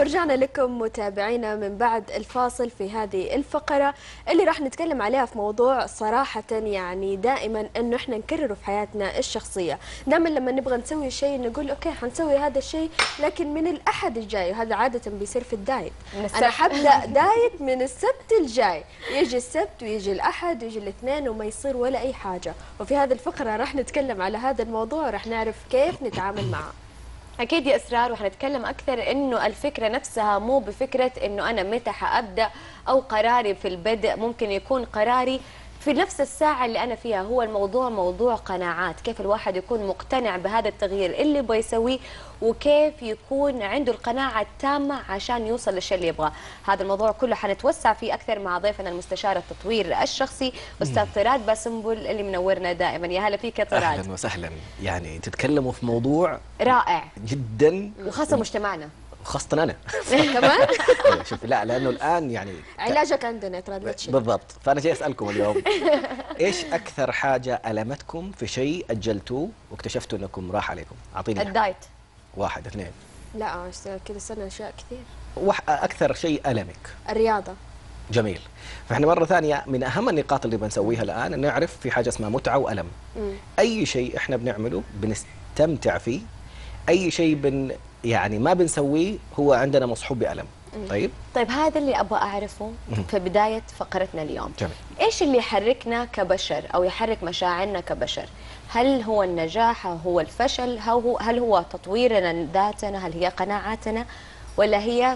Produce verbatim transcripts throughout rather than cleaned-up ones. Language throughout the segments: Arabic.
ورجعنا لكم متابعينا من بعد الفاصل في هذه الفقرة اللي راح نتكلم عليها في موضوع صراحة يعني دائما انه احنا نكرره في حياتنا الشخصية. دائما لما نبغى نسوي شيء نقول اوكي حنسوي هذا الشيء لكن من الاحد الجاي، وهذا عادة بيصير في الدايت. انا حبدأ دايت من السبت الجاي، يجي السبت ويجي الاحد ويجي الاثنين وما يصير ولا اي حاجة. وفي هذه الفقرة راح نتكلم على هذا الموضوع وراح نعرف كيف نتعامل معه. أكيد يا إسرار، وحنتكلم أكثر إنه الفكرة نفسها مو بفكرة إنه أنا متى حأبدأ أو قراري في البدء، ممكن يكون قراري في نفس الساعة اللي أنا فيها. هو الموضوع موضوع قناعات، كيف الواحد يكون مقتنع بهذا التغيير اللي بيسويه وكيف يكون عنده القناعة التامة عشان يوصل للشيء اللي يبغاه. هذا الموضوع كله حنتوسع فيه أكثر مع ضيفنا المستشار التطوير الشخصي أستاذ طراد باسنبل اللي منورنا دائما. يا هلا فيك يا طراد. أهلا وسهلا. يعني تتكلموا في موضوع رائع جدا، وخاصة مجتمعنا، خاصة أنا كمان. شوف، لا لأنه الآن يعني علاجك عندنا ترى بالضبط. فأنا جاي أسألكم اليوم إيش أكثر حاجة ألمتكم في شيء أجلتوه واكتشفتوا أنكم راح عليكم؟ أعطيني الدايت. واحد اثنين. لا كذا سنة أشياء كثير. وح... أكثر شيء ألمك؟ الرياضة. جميل. فإحنا مرة ثانية من أهم النقاط اللي بنسويها الآن نعرف في حاجة اسمها متعة وألم. م. أي شيء إحنا بنعمله بنستمتع فيه، أي شيء بن يعني ما بنسويه هو عندنا مصحوب بألم. طيب طيب هذا اللي ابغى اعرفه في بدايه فقرتنا اليوم. جميل. ايش اللي يحركنا كبشر او يحرك مشاعرنا كبشر؟ هل هو النجاح؟ هو الفشل؟ هو هل هو تطويرنا ذاتنا؟ هل هي قناعاتنا؟ ولا هي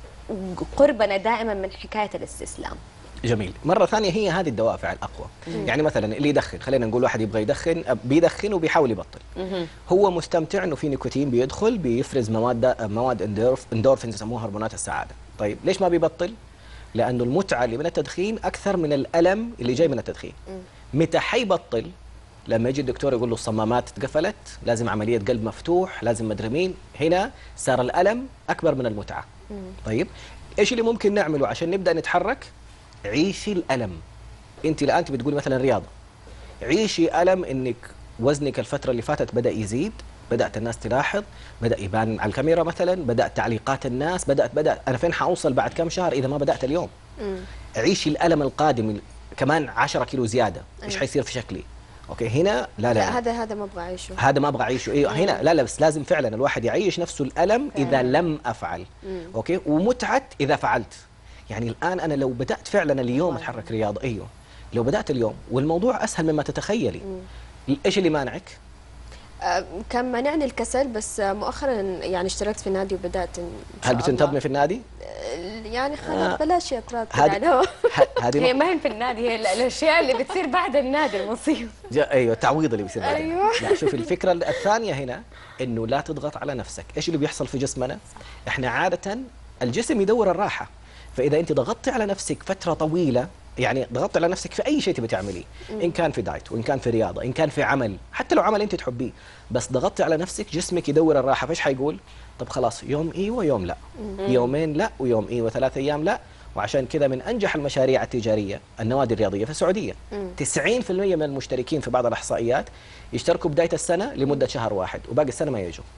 قربنا دائما من حكايه الاستسلام؟ جميل. مرة ثانية هي هذه الدوافع الأقوى. مم. يعني مثلا اللي يدخن، خلينا نقول واحد يبغى يدخن، بيدخن وبيحاول يبطل. مم. هو مستمتع انه في نيكوتين بيدخل بيفرز مواد مواد اندورف اندورفينز يسموها هرمونات السعادة. طيب ليش ما بيبطل؟ لأنه المتعة اللي من التدخين أكثر من الألم اللي جاي من التدخين. مم. متى حيبطل؟ لما يجي الدكتور يقول له الصمامات اتقفلت، لازم عملية قلب مفتوح، لازم مدري مين، هنا صار الألم أكبر من المتعة. مم. طيب ايش اللي ممكن نعمله عشان نبدأ نتحرك؟ عيشي الألم. أنت الآن بتقولي مثلا رياضة، عيشي ألم إنك وزنك الفترة اللي فاتت بدأ يزيد، بدأت الناس تلاحظ، بدأ يبان على الكاميرا مثلا، بدأت تعليقات الناس، بدأت بدأت أنا فين حأوصل بعد كم شهر إذا ما بدأت اليوم؟ مم. عيشي الألم القادم كمان عشرة كيلو زيادة، إيش حيصير في شكلي؟ أوكي هنا لا لا, لا هذا هذا ما أبغى أعيشه، هذا ما أبغى أعيشه. إيه هنا لا لا بس لازم فعلا الواحد يعيش نفسه الألم فعلا. إذا لم أفعل. مم. أوكي ومتعة إذا فعلت. يعني الآن أنا لو بدأت فعلا اليوم أتحرك رياضة، أيوه لو بدأت اليوم والموضوع أسهل مما تتخيلي. مم. إيش اللي مانعك؟ آه كان مانعني الكسل، بس مؤخرا يعني اشتركت في النادي وبدأت. هل بتنتظمي في النادي؟ آه يعني خلاص آه بلاش يا طراد يعني هذه هي ما هي في النادي، هي الأشياء اللي بتصير بعد النادي المصيبة. أيوه التعويض اللي بيصير بعد. أيوه. لا شوفي الفكرة الثانية هنا إنه لا تضغط على نفسك. إيش اللي بيحصل في جسمنا؟ إحنا عادة الجسم يدور الراحة، فإذا أنت ضغطتي على نفسك فترة طويلة، يعني ضغطت على نفسك في أي شيء تبي تعمليه، إن كان في دايت وإن كان في رياضة إن كان في عمل، حتى لو عمل أنت تحبيه، بس ضغطتي على نفسك جسمك يدور الراحة، فإيش حيقول؟ طب خلاص يوم إيوه يوم لا، يومين لا ويوم إيوه ثلاث أيام لا. وعشان كذا من أنجح المشاريع التجارية النوادي الرياضية في السعودية. تسعين بالمئة من المشتركين في بعض الإحصائيات يشتركوا بداية السنة لمدة شهر واحد وباقي السنة ما يجوا.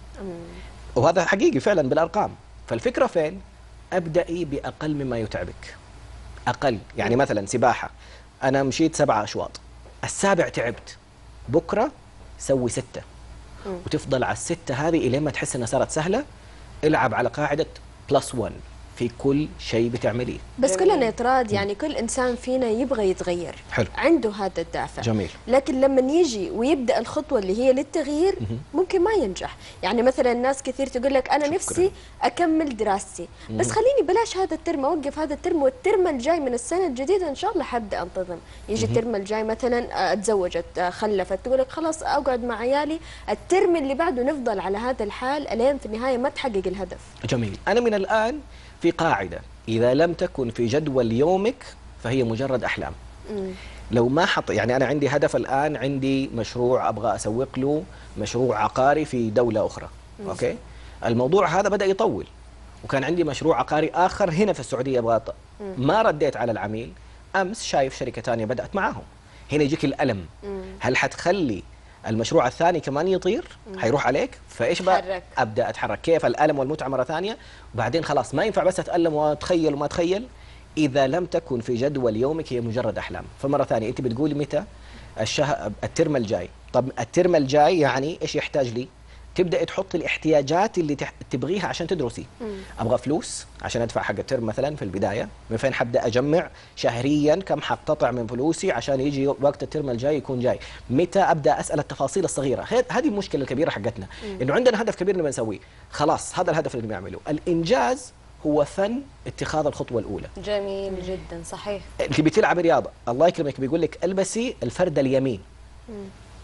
وهذا حقيقي فعلا بالأرقام. فالفكرة فين؟ أبدأي بأقل مما يتعبك. أقل، يعني مثلا سباحة، أنا مشيت سبعة أشواط، السابع تعبت، بكرة سوي ستة وتفضل على الستة هذه إلين ما تحس أنها صارت سهلة. العب على قاعدة بلس ون في كل شيء بتعمليه. بس كلنا يتراد، يعني كل إنسان فينا يبغى يتغير. حلو. عنده هذا الدافع. جميل. لكن لما يجي ويبدأ الخطوة اللي هي للتغيير ممكن ما ينجح. يعني مثلا الناس كثير تقول لك أنا نفسي أكمل دراستي، بس خليني بلاش هذا الترم، أوقف هذا الترم والترم الجاي من السنة الجديدة إن شاء الله حبدأ أنتظم. يجي الترم الجاي مثلا اتزوجت خلفت، تقول لك خلاص أقعد مع عيالي، الترم اللي بعده نفضل على هذا الحال ألين في النهاية ما تحقق الهدف. جميل. أنا من الآن في قاعدة، إذا لم تكن في جدول يومك فهي مجرد أحلام. مم. لو ما حط، يعني أنا عندي هدف الآن، عندي مشروع أبغى أسوق له، مشروع عقاري في دولة أخرى. مم. أوكي؟ الموضوع هذا بدأ يطول، وكان عندي مشروع عقاري آخر هنا في السعودية أبغى أط... ما رديت على العميل، أمس شايف شركة ثانية بدأت معاهم، هنا يجيك الألم. مم. هل حتخلي المشروع الثاني كمان يطير، حيروح عليك، فايش بقى؟ تحرك. ابدا اتحرك. كيف؟ الالم والمتعه مره ثانيه، وبعدين خلاص ما ينفع بس اتالم واتخيل وما اتخيل. اذا لم تكن في جدول يومك هي مجرد احلام. فمره ثانيه انت بتقولي متى؟ الشهر الترم الجاي. طب الترم الجاي يعني ايش يحتاج لي؟ تبدأ تحط الاحتياجات اللي تح... تبغيها عشان تدرسي. مم. ابغى فلوس عشان ادفع حق الترم مثلا في البدايه، من فين حبدا اجمع شهريا كم حقتطع من فلوسي عشان يجي وقت الترم الجاي يكون جاي، متى ابدا اسال التفاصيل الصغيره. هذه المشكله الكبيره حقتنا، انه عندنا هدف كبير نبغى نسويه، خلاص هذا الهدف اللي بنعمله. الانجاز هو فن اتخاذ الخطوه الاولى. جميل جدا، صحيح. اللي بتلعب رياضه الله يكرمك بيقول لك البسي الفرد اليمين. مم.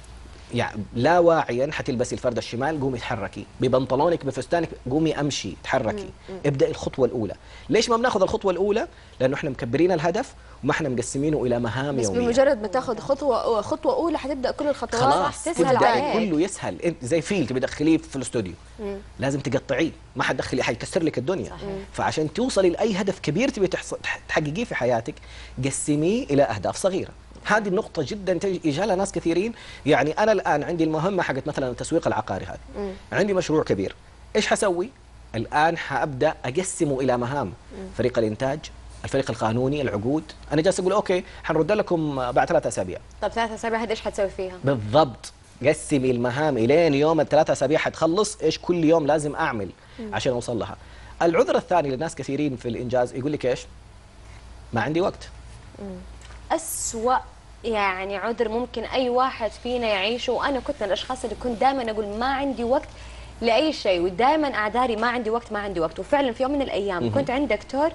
يعني لا واعيا حتلبسي الفرد الشمال، قومي تحركي ببنطلونك بفستانك، قومي امشي تحركي. ابدأي الخطوه الاولى. ليش ما بناخذ الخطوه الاولى؟ لانه احنا مكبرين الهدف وما احنا مقسمينه الى مهام بس يوميه. بمجرد ما تاخذ خطوه خطوه اولى حتبدا كل الخطوات خلاص تسهل عليك، كله يسهل. انت زي فيل تبي تدخليه في الاستوديو، لازم تقطعيه، ما حتدخلي حيكسر لك الدنيا. صحيح. فعشان توصلي لاي هدف كبير تبي تحققيه في حياتك، قسميه الى اهداف صغيره. هذه النقطة جدا يجهلها ناس كثيرين. يعني أنا الآن عندي المهمة حقت مثلا التسويق العقاري هذا، مم. عندي مشروع كبير، إيش حسوي؟ الآن حأبدأ أقسمه إلى مهام. مم. فريق الإنتاج، الفريق القانوني، العقود. أنا جالس أقول أوكي حنرد لكم بعد ثلاثة أسابيع. طب ثلاثة أسابيع هذا إيش حتسوي فيها؟ بالضبط، قسمي المهام إلين يوم الثلاثة أسابيع حتخلص، إيش كل يوم لازم أعمل مم. عشان أوصل لها. العذر الثاني للناس كثيرين في الإنجاز يقول لك إيش؟ ما عندي وقت. مم. أسوأ يعني عذر ممكن اي واحد فينا يعيشه، وانا كنت من الاشخاص اللي كنت دائما اقول ما عندي وقت لاي شيء، ودائما اعذاري ما عندي وقت ما عندي وقت. وفعلا في يوم من الايام مم. كنت عند دكتور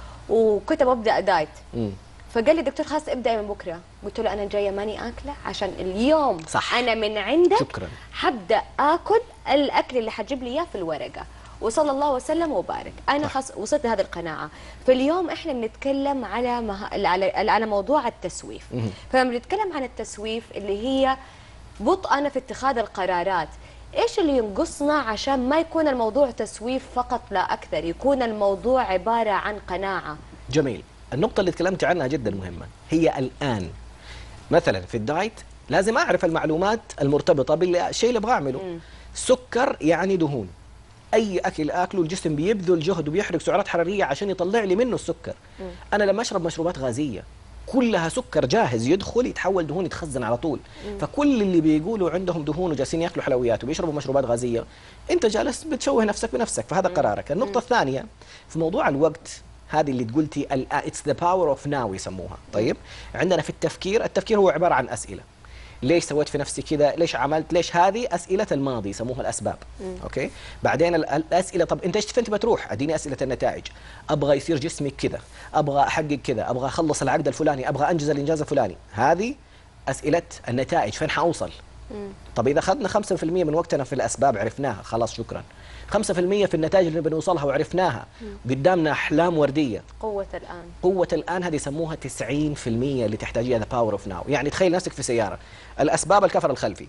وكنت ببدا دايت، مم. فقال لي دكتور خلاص ابداي من بكره. قلت له انا جايه ماني اكله عشان اليوم صح. انا من عندك شكرا حبدا اكل الاكل اللي حتجيب لي اياه في الورقه، وصلى الله وسلم وبارك. انا خص... وصلت لهذه القناعه. فاليوم احنا بنتكلم على مه... على على موضوع التسويف. فلما بنتكلم عن التسويف اللي هي بطءنا في اتخاذ القرارات، ايش اللي ينقصنا عشان ما يكون الموضوع تسويف فقط لا اكثر، يكون الموضوع عباره عن قناعه؟ جميل. النقطه اللي تكلمت عنها جدا مهمه، هي الان مثلا في الدايت لازم اعرف المعلومات المرتبطه بالشيء اللي ابغى اعمله. سكر يعني دهون، اي اكل اكله الجسم بيبذل جهد وبيحرق سعرات حراريه عشان يطلع لي منه السكر. م. انا لما اشرب مشروبات غازيه كلها سكر جاهز يدخل يتحول دهون يتخزن على طول. م. فكل اللي بيقولوا عندهم دهون وجالسين ياكلوا حلويات وبيشربوا مشروبات غازيه، انت جالس بتشوه نفسك بنفسك، فهذا م. قرارك. النقطه م. الثانيه في موضوع الوقت، هذه اللي قلتي اتس ذا باور اوف ناو يسموها. طيب عندنا في التفكير، التفكير هو عباره عن اسئله. ليش سويت في نفسي كذا؟ ليش عملت؟ ليش؟ هذه أسئلة الماضي يسموها الأسباب. مم. أوكي؟ بعدين الأسئلة، طب أنت إيش فين بتروح؟ أديني أسئلة النتائج. أبغى يصير جسمي كذا، أبغى أحقق كذا، أبغى أخلص العقد الفلاني، أبغى أنجز الإنجاز الفلاني. هذه أسئلة النتائج، فين حأوصل؟ مم. طب إذا أخذنا خمسة بالمئة من وقتنا في الأسباب عرفناها، خلاص شكرا. خمسة بالمئة في النتائج اللي بنوصلها وعرفناها، مم. قدامنا أحلام وردية. قوة الآن. قوة الآن هذه يسموها تسعين بالمئة اللي تحتاجيها ذا باور اوف ناو. يعني تخيل نفسك في سيارة، الأسباب الكفر الخلفي،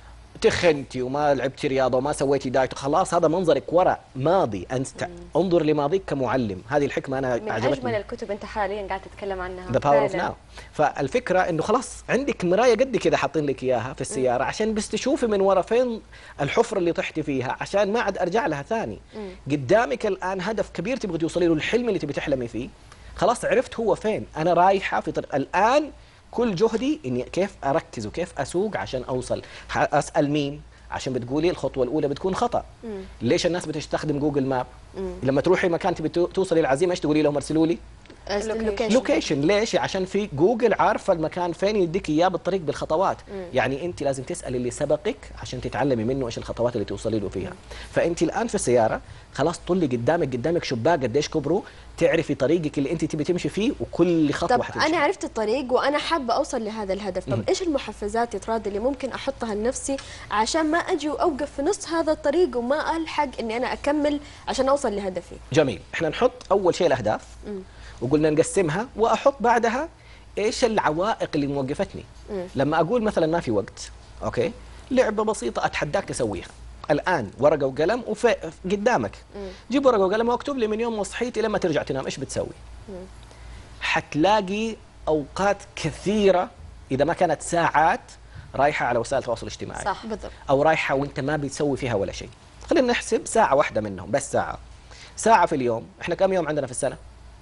تخنتي وما لعبتي رياضة وما سويتي دايت، خلاص هذا منظرك وراء، ماضي. أنت انظر لماضيك كمعلم. هذه الحكمة أنا من عجبتني. أجمل الكتب أنت حاليا قاعد تتكلم عنها. ذا باور اوف ناو. فالفكرة إنه خلاص عندك مراية قد كذا حاطين لك إياها في السيارة، عشان بس تشوفي من ورا فين الحفرة اللي طحتي فيها، عشان ما عاد أرجع لها ثاني. مم. قدامك الآن هدف كبير تبغي توصلي له، الحلم اللي تبي تحلمي فيه، خلاص عرفت هو فين. أنا رايحة في طريق الآن، كل جهدي إني كيف أركز وكيف أسوق عشان أوصل. أسأل مين؟ عشان بتقولي الخطوة الأولى بتكون خطأ. مم. ليش الناس بتستخدم جوجل ماب؟ مم. لما تروحي مكان تبي توصلي العزيمة ايش تقولي لهم؟ ارسلوا لي لوكيشن. لوكيشن. ليش؟ عشان في جوجل عارفة المكان فين، يديك إياه بالطريق بالخطوات. مم. يعني أنت لازم تسألي اللي سبقك عشان تتعلمي منه ايش الخطوات اللي توصلي له فيها. مم. فأنت الآن في السيارة خلاص طلي قدامك قدامك شباك قديش كبره، تعرفي طريقك اللي انت تبي تمشي فيه وكل خطوه طب حتمشي. انا عرفت الطريق وانا حابه اوصل لهذا الهدف، طب م. ايش المحفزات يا تراد اللي ممكن احطها لنفسي عشان ما اجي واوقف في نص هذا الطريق وما الحق اني انا اكمل عشان اوصل لهدفي؟ جميل. احنا نحط اول شيء الاهداف، م. وقلنا نقسمها، واحط بعدها ايش العوائق اللي موقفتني. م. لما اقول مثلا ما في وقت، اوكي، لعبه بسيطه اتحداك تسويها الآن، ورقة وقلم وفي قدامك. مم. جيب ورقة وقلم واكتب لي من يوم ما صحيت لما ترجع تنام ايش بتسوي. مم. حتلاقي أوقات كثيرة إذا ما كانت ساعات رايحه على وسائل التواصل الاجتماعي، صح. بالضبط. او رايحه وانت ما بتسوي فيها ولا شيء. خلينا نحسب ساعه واحده منهم، بس ساعه ساعه في اليوم. احنا كم يوم عندنا في السنه؟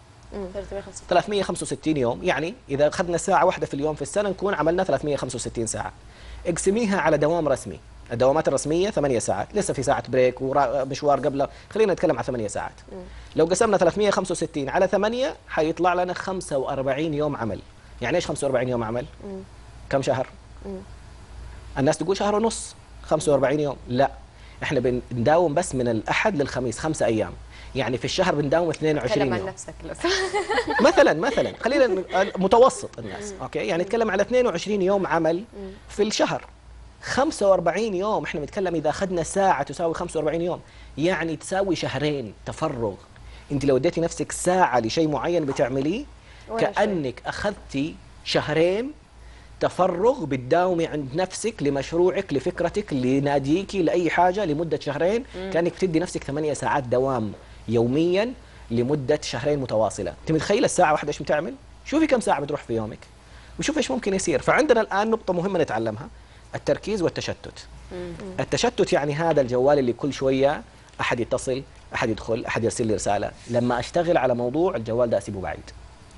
ثلاثمئة وخمسة وستين يوم. يعني اذا اخذنا ساعه واحده في اليوم في السنه نكون عملنا ثلاثمئة وخمسة وستين ساعه. اقسميها على دوام رسمي. الدوامات الرسميه ثمانية ساعات، لسه في ساعه بريك ومشوار قبله، خلينا نتكلم على ثمانية ساعات. لو قسمنا ثلاثمئة وخمسة وستين على ثمانية حيطلع لنا خمسة وأربعين يوم عمل. يعني ايش خمسة وأربعين يوم عمل؟ مم. كم شهر؟ مم. الناس تقول شهر ونص. خمسة وأربعين يوم، لا، احنا بنداوم بس من الاحد للخميس خمسة ايام. يعني في الشهر بنداوم اثنين وعشرين تكلم عن يوم نفسك مثلا مثلا خلينا ن- متوسط الناس، اوكي، يعني نتكلم على اثنين وعشرين يوم عمل في الشهر. خمسة وأربعين يوم احنا بنتكلم اذا اخذنا ساعه تساوي خمسة وأربعين يوم، يعني تساوي شهرين تفرغ. انت لو اديتي نفسك ساعه لشيء معين بتعمليه ولا شيء. كانك اخذتي شهرين تفرغ بتداومي عند نفسك لمشروعك لفكرتك لناديكي لاي حاجه لمده شهرين. كانك بتدي نفسك ثمانية ساعات دوام يوميا لمده شهرين متواصله. انت متخيله الساعه واحده ايش بتعمل؟ شوفي كم ساعه بتروح في يومك وشوف ايش ممكن يصير. فعندنا الان نقطه مهمه نتعلمها، التركيز والتشتت. التشتت يعني هذا الجوال اللي كل شويه احد يتصل، احد يدخل، احد يرسل لي رساله. لما اشتغل على موضوع الجوال ده اسيبه بعيد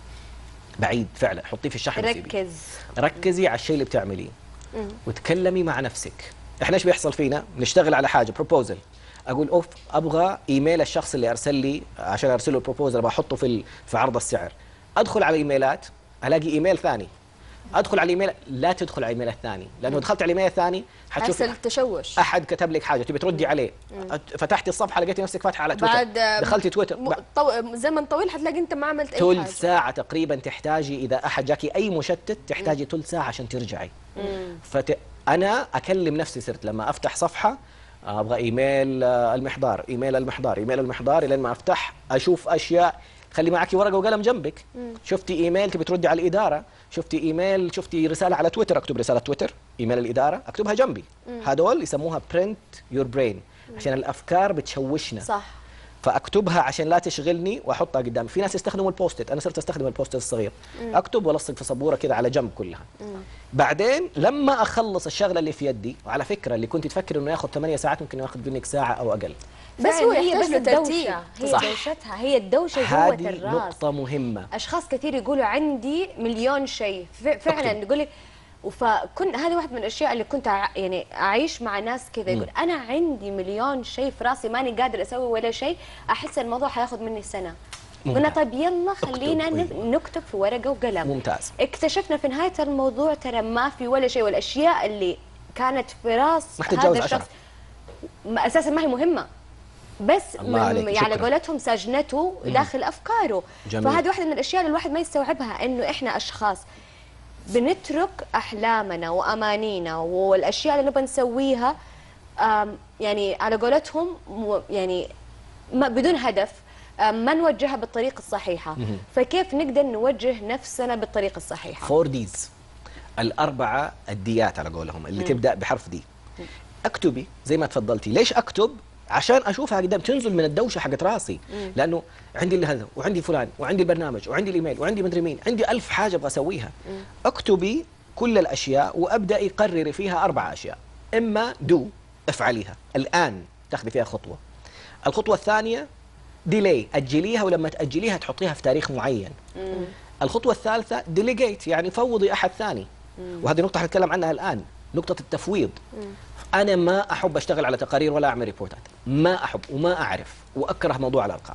بعيد فعلا، حطيه في الشحن وسيبيه. ركز. ركزي على الشيء اللي بتعمليه وتكلمي مع نفسك. احنا ايش بيحصل فينا؟ نشتغل على حاجه بروبوزل، اقول اوف ابغى ايميل الشخص اللي ارسل لي عشان ارسل له البروبوزل، بحطه في ال- في عرض السعر. ادخل على الايميلات الاقي ايميل ثاني، ادخل على الايميل، لا تدخل على الايميل الثاني، لانه دخلت على الايميل الثاني حتشوف حيصل تشوش. احد كتب لك حاجه تبي تردي عليه، فتحتي الصفحه لقيتي نفسك فاتحه على تويتر، بعد دخلتي تويتر م... طو... زمن طويل حتلاقي انت ما عملت اي حاجه. ثلث ساعة تقريبا تحتاجي، إذا أحد جاكي أي مشتت تحتاجي ثلث ساعة عشان ترجعي. فت... أنا أكلم نفسي، صرت لما أفتح صفحة أبغى إيميل آه، المحضار، إيميل المحضار، إيميل المحضار، لين ما أفتح أشوف أشياء. خلي معك ورقة وقلم جنبك. شفتي إيميل تبي تردي على الإدارة، شفتي إيميل، شفتي رسالة على تويتر، أكتب رسالة تويتر، إيميل الإدارة أكتبها جنبي. هذول يسموها برنت يور برين، عشان الأفكار بتشوشنا. صح. فاكتبها عشان لا تشغلني واحطها قدامي. في ناس يستخدموا البوستت، انا صرت استخدم البوستت الصغير، اكتب والصق في سبوره كذا على جنب كلها. بعدين لما اخلص الشغله اللي في يدي، وعلى فكره اللي كنت تفكر انه ياخذ ثمانية ساعات ممكن ياخذ منك ساعه او اقل. بس هو هي يحتاج بس له ترتيب. الدوشة، هي صح. دوشتها، هي الدوشة جوة هذه الراس. نقطه مهمه. اشخاص كثير يقولوا عندي مليون شيء، ف- فعلا اكتب. يقول لي. فكن هذه واحده من الاشياء اللي كنت أع- يعني اعيش مع ناس كذا، يقول انا عندي مليون شيء في راسي ماني قادر اسوي ولا شيء، احس الموضوع حياخذ مني سنه. قلنا ممتاز. طيب يلا خلينا اكتب. نف- نكتب في ورقه وقلم. ممتاز. اكتشفنا في نهايه الموضوع ترى ما في ولا شيء، والاشياء اللي كانت في راس ما تتجاوز هذا عشرة. الشخص ما- اساسا ما هي مهمه، بس الله من- عليك، على شكراً. قولتهم سجنته داخل افكاره. جميل. فهذه واحده من الاشياء اللي الواحد ما يستوعبها، انه احنا اشخاص بنترك احلامنا وامانينا والاشياء اللي نبغى نسويها آم، يعني على قولتهم مو- يعني ما بدون هدف، آم، ما نوجهها بالطريقه الصحيحه. فكيف نقدر نوجه نفسنا بالطريقه الصحيحه؟ فور ديز، الاربعه الديات على قولهم، اللي تبدا بحرف دي. اكتبي زي ما تفضلتي. ليش اكتب؟ عشان اشوفها قدام، تنزل من الدوشه حقت راسي. لانه عندي اللي هذا، وعندي فلان، وعندي البرنامج، وعندي الايميل، وعندي مدري مين، عندي ألف حاجه ابغى اسويها. اكتبي كل الاشياء وابداي قرري فيها اربع اشياء. اما دو، افعليها الان، تاخذي فيها خطوه. الخطوه الثانيه ديلي، اجليها، ولما تاجليها تحطيها في تاريخ معين. الخطوه الثالثه ديليجيت، يعني فوضي احد ثاني. وهذه نقطه حنتكلم عنها الان، نقطه التفويض. انا ما احب اشتغل على تقارير ولا اعمل ريبورتات، ما احب وما اعرف، واكره موضوع الارقام.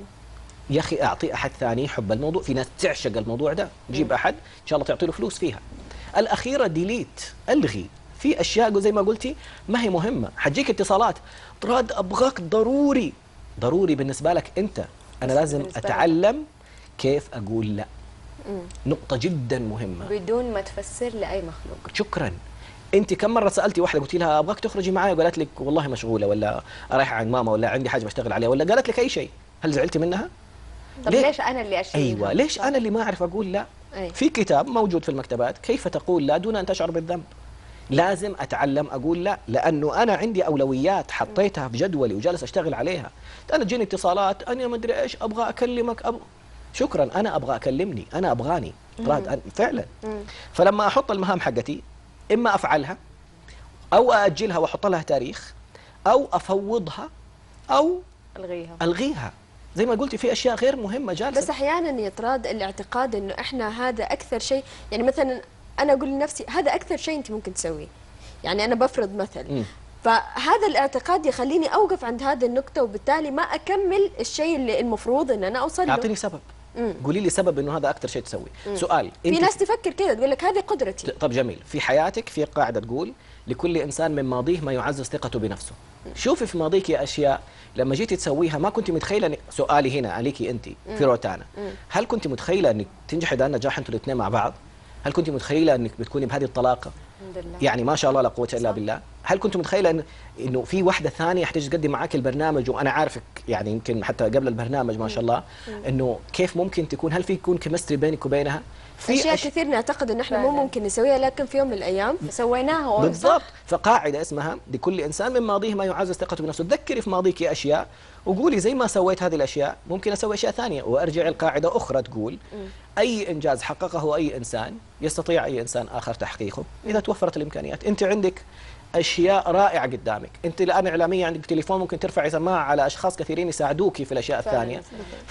يا اخي اعطي احد ثاني يحب الموضوع. في ناس تعشق الموضوع ده، جيب احد ان شاء الله تعطي له فلوس فيها. الاخيره ديليت، الغي. في اشياء زي ما قلتي ما هي مهمه، حتجيك اتصالات طراد ابغاك ضروري، ضروري بالنسبه لك انت. انا لازم بالنسبة لك. اتعلم كيف اقول لا. نقطه جدا مهمه. بدون ما تفسر لاي مخلوق. شكرا. انت كم مره سالتي واحده قلت لها ابغاك تخرجي معي وقالت لك والله مشغوله، ولا رايحه عند ماما، ولا عندي حاجه بشتغل عليها، ولا قالت لك اي شيء، هل زعلتي منها؟ طب ليه؟ ليش انا اللي اشيل؟ ايوه، ليش انا اللي ما اعرف اقول لا؟ أي. في كتاب موجود في المكتبات كيف تقول لا دون ان تشعر بالذنب. لازم اتعلم اقول لا، لانه انا عندي اولويات حطيتها في جدولي وجالس اشتغل عليها. انا تجيني اتصالات، انا ما ادري ايش، ابغى اكلمك، أب... شكرا، انا ابغى اكلمني، انا ابغاني راد، أنا فعلا. فلما احط المهام حقتي اما افعلها او ااجلها واحط لها تاريخ، او افوضها، او الغيها الغيها. زي ما قلتي في اشياء غير مهمه جالسه. بس احيانا يطراد الاعتقاد انه احنا هذا اكثر شيء، يعني مثلا انا اقول لنفسي هذا اكثر شيء انت ممكن تسويه، يعني انا بفرض مثل م. فهذا الاعتقاد يخليني اوقف عند هذه النقطه، وبالتالي ما اكمل الشيء اللي المفروض ان انا اوصل له. اعطيني سبب. مم. قولي لي سبب انه هذا اكثر شيء تسوي. مم. سؤال، في ناس تفكر كذا تقول لك هذه قدرتي. طب جميل، في حياتك في قاعده تقول لكل انسان من ماضيه ما يعزز ثقته بنفسه. شوفي في ماضيك اشياء لما جيتي تسويها ما كنت متخيله. سؤالي هنا عليكي انت في روتانا، هل كنت متخيله انك تنجحي ده النجاح انتوا الاثنين مع بعض؟ هل كنت متخيله انك بتكوني بهذه الطلاقه؟ الحمد لله. يعني ما شاء الله لا قوه الا بالله. هل كنت متخيله إن انه في واحده ثانيه حتيجي تقدم معاك البرنامج، وانا عارفك يعني يمكن حتى قبل البرنامج ما شاء الله، انه كيف ممكن تكون، هل في يكون كيمستري بينك وبينها؟ في اشياء أش... كثير نعتقد ان احنا مو ممكن نسويها، لكن في يوم من الايام سويناها. بالضبط. فقاعده اسمها لكل انسان من ماضيه ما يعزز ثقته بنفسه. تذكري في ماضيك اشياء وقولي زي ما سويت هذه الاشياء ممكن اسوي اشياء ثانيه، وارجع القاعده اخرى تقول اي انجاز حققه اي انسان يستطيع اي انسان اخر تحقيقه اذا توفرت الامكانيات. انت عندك اشياء رائعه قدامك، انت الان اعلاميه عندك تليفون ممكن ترفعي سماعه على اشخاص كثيرين يساعدوك في الاشياء الثانيه.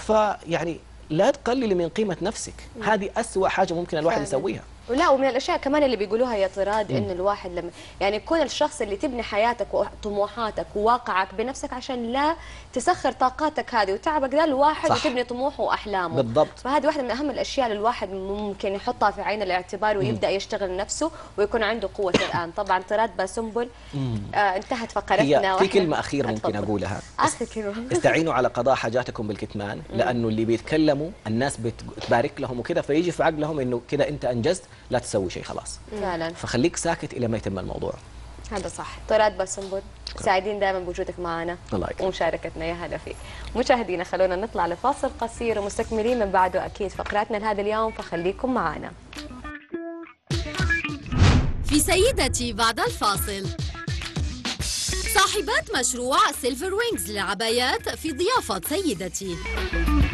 فيعني لا تقللي من قيمه نفسك. مم. هذه أسوأ حاجه ممكن الواحد فعلا يسويها. ولا ومن الاشياء كمان اللي بيقولوها يا طراد انه الواحد لما يعني يكون الشخص اللي تبني حياتك وطموحاتك وواقعك بنفسك عشان لا تسخر طاقاتك هذه وتعبك ده الواحد وتبني طموحه واحلامه. بالضبط. فهذه واحده من اهم الاشياء اللي الواحد ممكن يحطها في عين الاعتبار ويبدا يشتغل نفسه ويكون عنده قوه الان. طبعا طراد باسنبل آه انتهت فقرتنا. في كلمه اخيره ممكن اقولها. اخر كلمه. استعينوا على قضاء حاجاتكم بالكتمان، لانه اللي بيتكلموا الناس بتبارك لهم وكذا، فيجي في عقلهم انه كذا انت انجزت لا تسوي شيء خلاص. فعلا. فخليك ساكت الى ما يتم الموضوع. هذا صح. طراد باسنبل سعيدين دائما بوجودك معنا ومشاركتنا يا هلا فيك. مشاهدينا خلونا نطلع لفاصل قصير ومستكملين من بعده اكيد فقراتنا لهذا اليوم، فخليكم معنا. في سيدتي بعد الفاصل، صاحبات مشروع سيلفر وينجز للعبايات في ضيافة سيدتي.